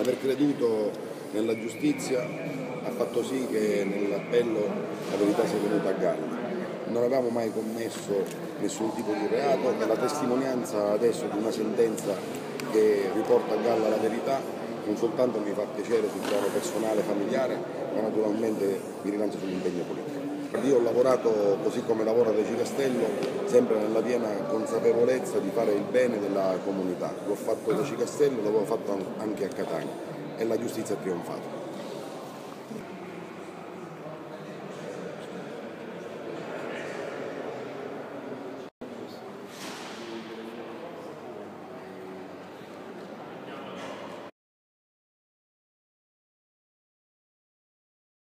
Aver creduto nella giustizia ha fatto sì che nell'appello la verità sia venuta a galla. Non avevamo mai commesso nessun tipo di reato e la testimonianza adesso di una sentenza che riporta a galla la verità non soltanto mi fa piacere sul piano personale e familiare, ma naturalmente mi rilancia sull'impegno politico. Io ho lavorato così come lavora Regi Castello, sempre nella piena consapevolezza di fare il bene della comunità. L'ho fatto a Regi Castello, l'avevo fatto anche a Catania e la giustizia ha trionfato.